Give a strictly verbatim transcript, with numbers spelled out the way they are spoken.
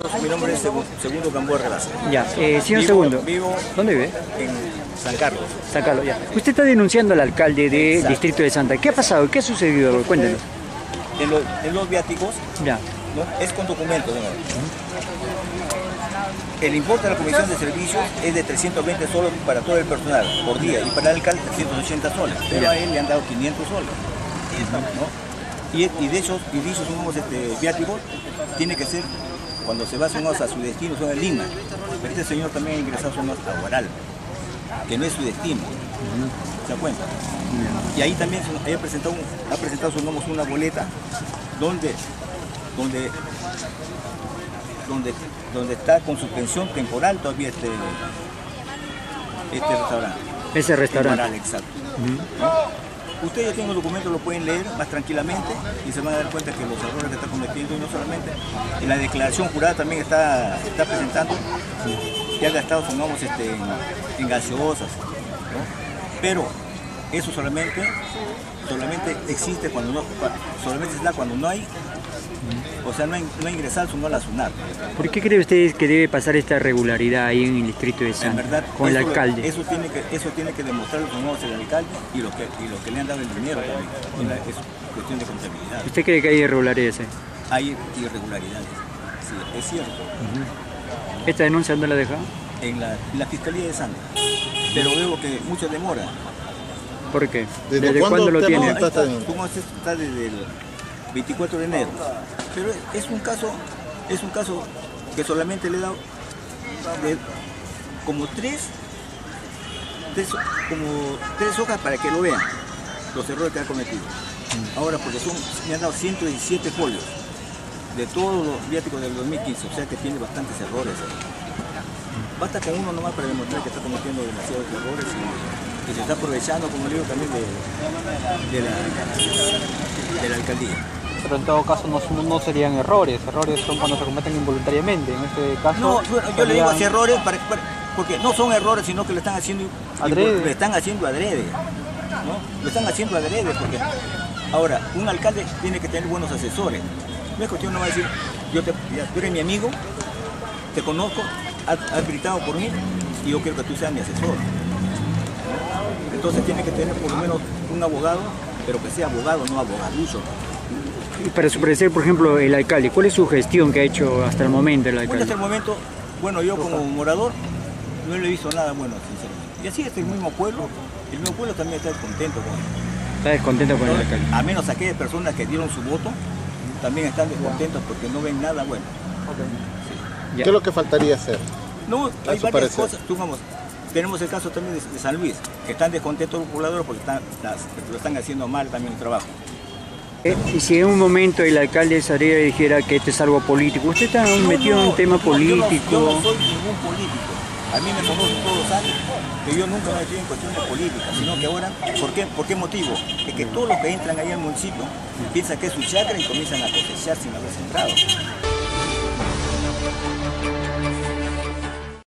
Mi nombre es Segundo, Segundo Gamboa Relaza. Ya, eh, señor Vivo, Segundo. Vivo ¿Dónde vive? en San Carlos. San Carlos, ya. Usted está denunciando al alcalde del Exacto. distrito de Santa. ¿Qué ha pasado? ¿Qué ha sucedido? Cuéntenos. En, lo- en los viáticos, Ya. ¿no? Es con documentos. ¿no? El importe de la comisión de servicios es de trescientos veinte soles para todo el personal por día y para el alcalde trescientos ochenta soles, pero Ya. a él le han dado quinientos soles. ¿No? Y, y de esos, y dichos unos este, viáticos tiene que ser cuando se va unos a su destino, son en Lima. Pero este señor también ha ingresado unos a Huaral, que no es su destino. ¿Se da cuenta? Y ahí también se- ahí ha presentado, un- ha presentado su nombre una boleta donde, donde, donde, donde está con suspensión temporal todavía este, este restaurante. Ese En restaurante. Huaral, exacto. Ustedes ya tienen los documentos, lo pueden leer más tranquilamente y se van a dar cuenta que los errores que está cometiendo, y no solamente, en la declaración jurada también está, está presentando que ha gastado sus nomos este, en, en gaseosas, ¿no? Pero eso solamente, solamente existe cuando no, cua- solamente se da cuando no hay, o sea, no hay, no hay ingresar su no la SUNAT. ¿Por qué cree usted que debe pasar esta regularidad ahí en el distrito de En Santa verdad, con el eso, alcalde? Eso tiene que, eso tiene que demostrar los nuevos el alcalde y lo que, y lo que le han dado el dinero también. Es la- Es cuestión de contabilidad. ¿Usted cree que hay irregularidades? eh? Hay irregularidades, sí, es cierto, ¿Esta denuncia dónde la deja? en la, en la Fiscalía de Santa, pero veo que mucho demora. ¿Por qué? ¿Desde ¿Desde cuándo cuándo lo usted tiene? Ahí está está, teniendo? como este está desde el veinticuatro de enero, pero es un caso, es un caso que solamente le he dado de como tres, tres, como tres hojas para que lo vean, los errores que ha cometido. Ahora, porque son, me han dado ciento diecisiete folios de todos los viáticos del dos mil quince, o sea que tiene bastantes errores. Basta con uno nomás para demostrar que está cometiendo demasiados errores y que se está aprovechando, como le digo, también de, de, la, de la alcaldía. Pero en todo caso no, son- no serían errores, errores son cuando se cometen involuntariamente, en este caso... No, bueno, yo le digo así serían- errores para, para- porque no son errores, sino que lo están haciendo Adrede. lo están haciendo adrede, ¿no? Lo están haciendo adrede porque ahora un alcalde tiene que tener buenos asesores. No es cuestión, no va a decir, yo te, ya, tú eres mi amigo, te conozco, has, has gritado por mí y yo quiero que tú seas mi asesor. Entonces tiene que tener por lo menos un abogado, pero que sea abogado, no abogaducho. Y para su parecer, por ejemplo, el alcalde, ¿cuál es su gestión que ha hecho hasta el momento el Bueno, hasta alcalde? el momento, bueno, yo como morador no le he visto nada bueno, sinceramente. Y así es el mismo pueblo, el mismo pueblo también está descontento con él. ¿Está descontento con el alcalde? A menos aquellas personas que dieron su voto, también están descontentos porque no ven nada bueno. Ya. ¿Qué es lo que faltaría hacer? No, hay su varias parecer. cosas. Tú, vamos, tenemos el caso también de, de San Luis, que están descontentos los pobladores porque están, las- lo están haciendo mal también el trabajo. Eh, y si en un momento el alcalde saliera y dijera que esto es algo político, ¿usted está No, metido en no, un tema no, yo no- político? Yo no, soy ningún político. A mí me conocen todos años que yo nunca me metí en cuestiones políticas, sino que ahora, ¿por qué, ¿por qué motivo? Es que todos los que entran ahí al municipio piensan que es su chacra y comienzan a cosechar sin haber sembrado.